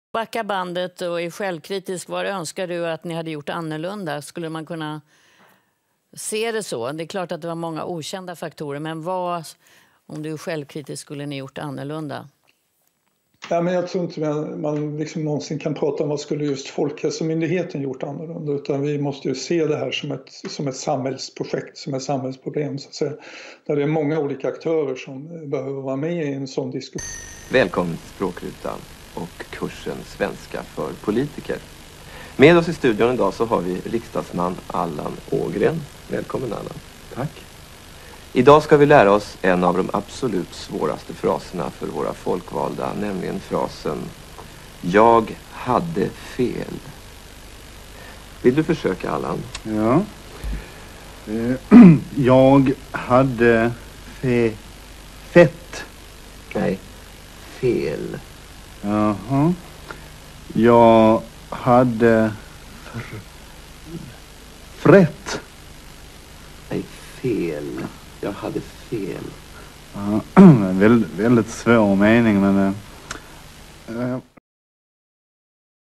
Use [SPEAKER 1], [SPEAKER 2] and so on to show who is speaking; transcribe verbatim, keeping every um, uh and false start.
[SPEAKER 1] Backa bandet och är självkritisk. Vad önskar du att ni hade gjort annorlunda? Skulle man kunna se det så? Det är klart att det var många okända faktorer, men vad, om du är självkritisk, skulle ni gjort annorlunda?
[SPEAKER 2] Ja, men jag tror inte man, man liksom någonsin kan prata om vad skulle just Folkhälsomyndigheten gjort annorlunda, utan vi måste ju se det här som ett, som ett samhällsprojekt, som ett samhällsproblem så att säga. Där det är många olika aktörer som behöver vara med i en sån diskussion.
[SPEAKER 3] Välkommen till Språkrutan och kursen Svenska för politiker. Med oss i studion idag så har vi riksdagsman Allan Ågren. Välkommen Allan.
[SPEAKER 4] Tack.
[SPEAKER 3] Idag ska vi lära oss en av de absolut svåraste fraserna för våra folkvalda, nämligen frasen "Jag hade fel". Vill du försöka, Allan?
[SPEAKER 4] Ja. Jag hade fe... fett.
[SPEAKER 3] Nej, fel.
[SPEAKER 4] Jaha. Jag hade fr... frätt.
[SPEAKER 3] Nej, fel. Jag hade fel.
[SPEAKER 4] Ja, väldigt, väldigt svår mening, men... Äh,